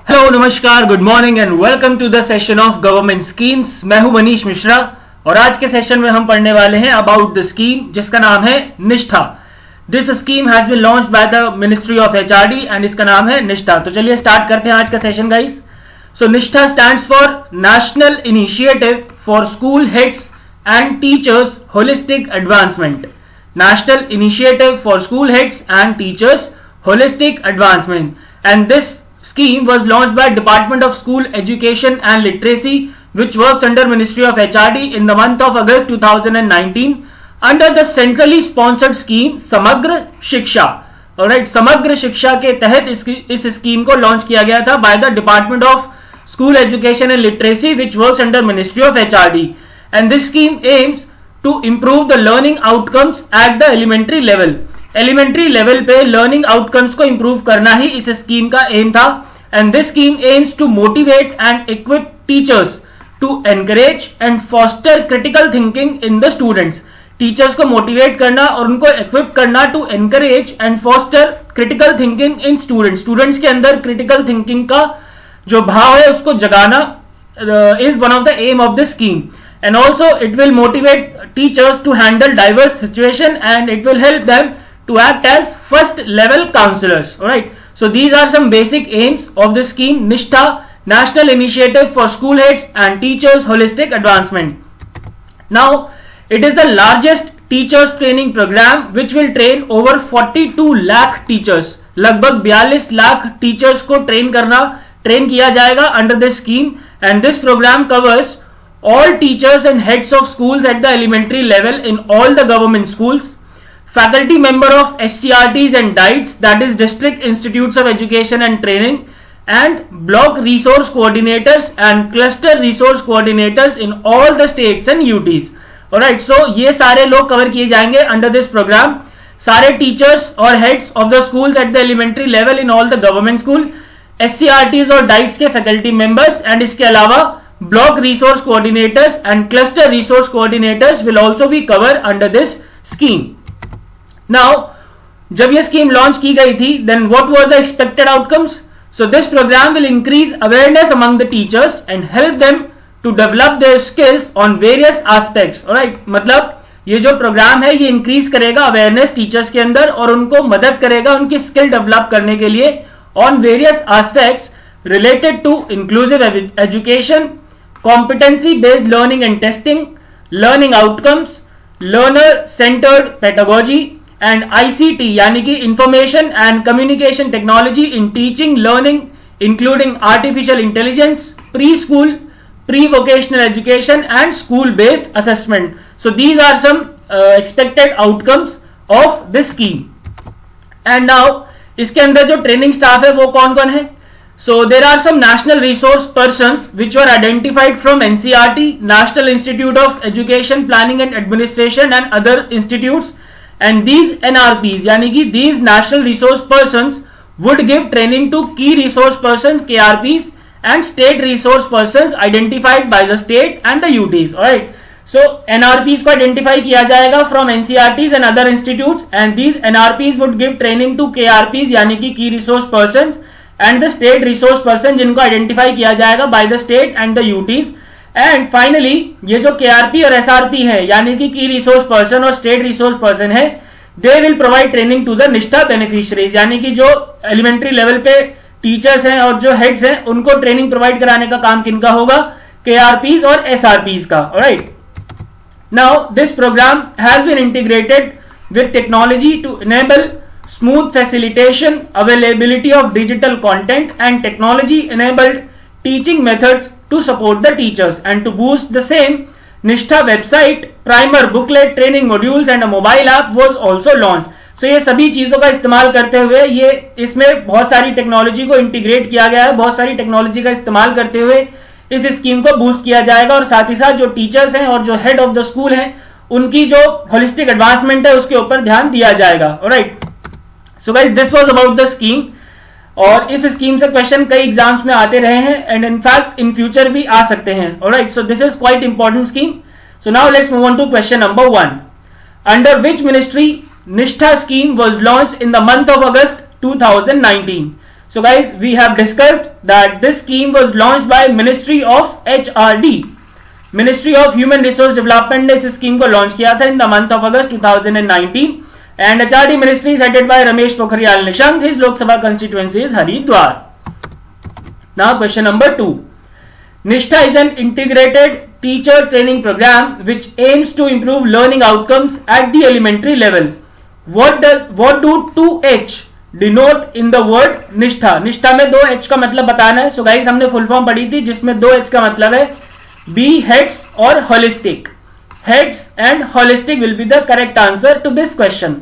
Hello नमस्कार, good morning and welcome to the session of government schemes. मैं हूं मनीष मिश्रा और आज के सेशन में हम पढ़ने वाले हैं अबाउट द स्कीम जिसका नाम है Nishtha. This scheme has been launched by the ministry of HRD and इसका नाम है निष्ठा। तो चलिए स्टार्ट करते हैं आज का session guys. So Nishtha stands for national initiative for school heads and teachers holistic advancement. National initiative for school heads and teachers holistic advancement and this scheme was launched by Department of School Education and Literacy, which works under Ministry of HRD in the month of August 2019 under the centrally sponsored scheme समग्र शिक्षा। Alright, समग्र शिक्षा के तहत इस scheme को launch किया गया था by the Department of School Education and Literacy, which works under Ministry of HRD, and this scheme aims to improve the learning outcomes at the elementary level। Elementary level पे learning outcomes को improve करना ही इस स्कीम का aim था। And this scheme aims to motivate and equip teachers to encourage and foster critical thinking in the students. Teachers को motivate करना और उनको इक्विप करना to encourage and foster critical thinking in students. Students के अंदर critical thinking का जो भाव है उसको जगाना is one of the aim of the scheme. And also it will motivate teachers to handle diverse situation and it will help them to act as first level counselors. Alright, so these are some basic aims of the scheme Nishtha, National Initiative for School Heads and Teachers Holistic Advancement. Now it is the largest teachers training program which will train over 42 lakh teachers। लगभग 42 lakh teachers को train किया जाएगा under this scheme, and this program covers all teachers and heads of schools at the elementary level in all the government schools, faculty member of SCRTs and DITES, that is District Institutes of Education and Training, and block resource coordinators and cluster resource coordinators in all the states and UTs. Alright, so ये सारे लोग cover किए जाएंगे under this program। सारे teachers और heads of the schools at the elementary level in all the government school, SCRTs और DITES के faculty members, and इसके अलावा block resource coordinators and cluster resource coordinators will also be covered under this scheme। Now, जब ये scheme launch की गई थी, then what were the expected outcomes? So this program will increase awareness among the teachers and help them to develop their skills on various aspects. Alright, मतलब ये जो programme है ये इंक्रीज करेगा अवेयरनेस टीचर्स के अंदर और उनको मदद करेगा उनकी स्किल डेवलप करने के लिए on various aspects related to inclusive education, competency based learning and testing, learning outcomes, learner centred pedagogy and ICT यानी कि information and communication technology in teaching learning including artificial intelligence, pre school, pre vocational education and school based assessment. So these are some expected outcomes of this scheme. And now इसके अंदर जो training staff है वो कौन कौन है? So there are some national resource persons which were identified from NCERT, national institute of education planning and administration and other institutes. And these NRPs यानी कि these national resource persons would give training to key resource persons KRPs and state resource persons identified by the state and the UTs. Alright, so NRPs को identify किया जाएगा from NCERTs and other institutes, and these NRPs would give training to KRPs यानी कि key resource persons and the state resource persons जिनको identify किया जाएगा by the state and the UTs। And finally ये जो KRP और SRP है यानी कि की रिसोर्स पर्सन और स्टेट रिसोर्स पर्सन है, they will provide training to the Nishtha beneficiaries यानी कि जो एलिमेंट्री लेवल पे टीचर्स हैं और जो हेड्स हैं उनको ट्रेनिंग प्रोवाइड कराने का काम किनका होगा? KRPs और SRPs का। Alright, now this programme has been integrated with technology to enable smooth facilitation, availability of digital content and technology enabled teaching methods to support the teachers, and to boost the same, Nishtha website, primer, booklet, training modules and a mobile app was also launched। So ये सभी चीजों का इस्तेमाल करते हुए ये इसमें बहुत सारी टेक्नोलॉजी को इंटीग्रेट किया गया है, बहुत सारी टेक्नोलॉजी का इस्तेमाल करते हुए इस स्कीम को बूस्ट किया जाएगा और साथ ही साथ जो टीचर्स हैं और जो हेड ऑफ द स्कूल हैं उनकी जो होलिस्टिक एडवांसमेंट है उसके ऊपर ध्यान दिया जाएगा। Alright, so guys this was about the scheme, और इस स्कीम से क्वेश्चन कई एग्जाम्स में आते रहे हैं एंड इनफैक्ट इन फ्यूचर भी आ सकते हैं। Alright, so this is quite important scheme. So now let's move on to question number 1। Under which ministry Nishtha scheme was launched in the month of August 2019? So guys, we have discussed that this scheme was launched by Ministry of HRD. Ministry of Human Resource Development ने इस scheme को launch किया था in the month of August 2019 and HRD ministry is headed by Ramesh Pokhriyal Nishank. His Lok Sabha constituency is Haridwar. Now question number 2. Nishtha is an integrated teacher training program which aims to improve learning outcomes at the elementary level. What do 2H denote in the word Nishtha? Nishtha में 2H का मतलब बताना है. So guys, हमने full form पढ़ी थी जिसमें 2H का मतलब है B, heads और holistic. Heads and holistic will be the correct answer to this question.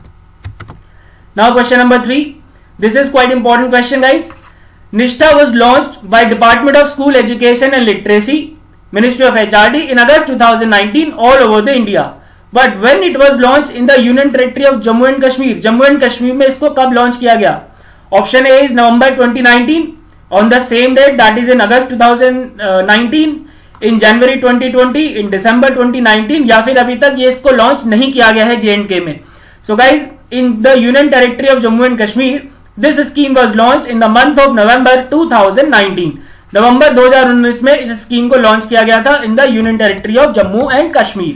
Now question number 3. This is quite important question guys. Nishtha was launched by Department of School Education and Literacy, Ministry of HRD in August 2019 all over the India. But when it was launched in the Union Territory of Jammu and Kashmir, Jammu and Kashmir में इसको कब launch किया गया? Option A is November 2019, on the same date, that is in August 2019, in January 2020, in December 2019, या फिर अभी तक ये इसको लॉन्च नहीं किया गया है J&K में. So guys, in the Union Territory of Jammu and Kashmir, this scheme was launched in the month of November 2019. नवंबर 2019 में इस स्कीम को लॉन्च किया गया था in the Union Territory of Jammu and Kashmir.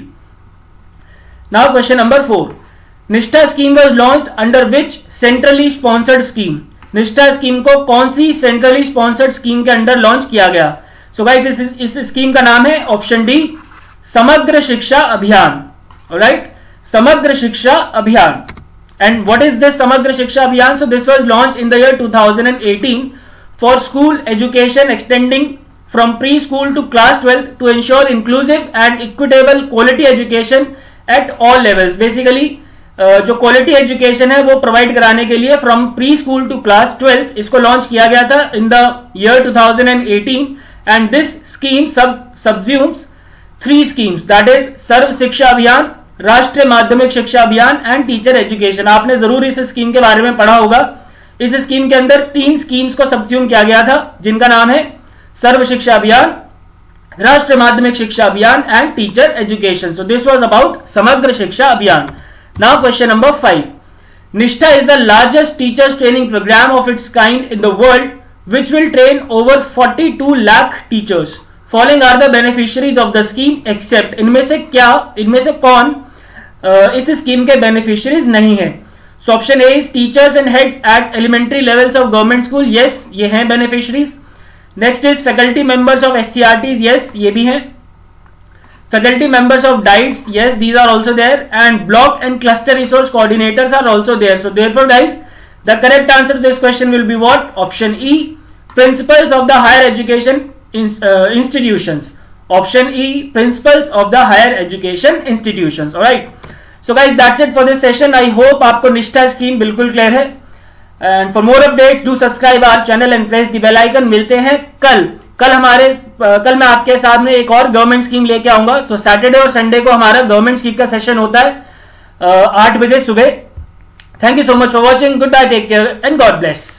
Now question number 4. Nishtha scheme was launched under which centrally sponsored scheme? Nishtha scheme को कौन सी centrally sponsored scheme के अंडर लॉन्च किया गया? So guys, इस स्कीम का नाम है ऑप्शन डी, समग्र शिक्षा अभियान. Alright, समग्र शिक्षा अभियान. And what is this समग्र शिक्षा अभियान? So this was launched in the year 2018 for school education extending from preschool to class 12 to ensure inclusive and equitable quality education at all levels. Basically जो quality education है वो provide कराने के लिए from pre school to class 12 इसको launch किया गया था in the year 2018 and this scheme subsumes 3 schemes, that is Sarva Shiksha Abhiyan, राष्ट्रीय Madhyamik Shiksha Abhiyan and teacher education. आपने जरूर इस स्कीम के बारे में पढ़ा होगा. इस स्कीम के अंदर 3 स्कीम्स को सबज्यूम किया गया था जिनका नाम है सर्व शिक्षा अभियान, राष्ट्रीय Madhyamik Shiksha Abhiyan and teacher education. So this was about Samagra Shiksha Abhiyan. Now question number 5. Nishtha is the largest teachers training programme of its kind in the world which will train over 42 lakh teachers. Following are the beneficiaries of the scheme except. इनमें से कौन इस scheme के beneficiaries नहीं है? So option A is teachers and heads at elementary levels of government school. Yes, ये हैं beneficiaries. Next is faculty members of SCRTs. Yes, ये भी हैं. Faculty members of DIETs. Yes, these are also there. And block and cluster resource coordinators are also there. So therefore guys, the correct answer to this question will be what? Option E, principals of the higher education institutions. Option E, principals of the higher education institutions. Alright. So guys, that's it for this session. I hope आपको निष्ठा scheme बिल्कुल clear है. And for more updates, do subscribe our channel and press the bell icon. मिलते हैं कल मैं आपके सामने एक और गवर्नमेंट स्कीम लेके आऊंगा. So सैटरडे और संडे को हमारा गवर्नमेंट स्कीम का सेशन होता है 8 बजे सुबह. Thank you so much for watching. Goodbye, take care and God bless.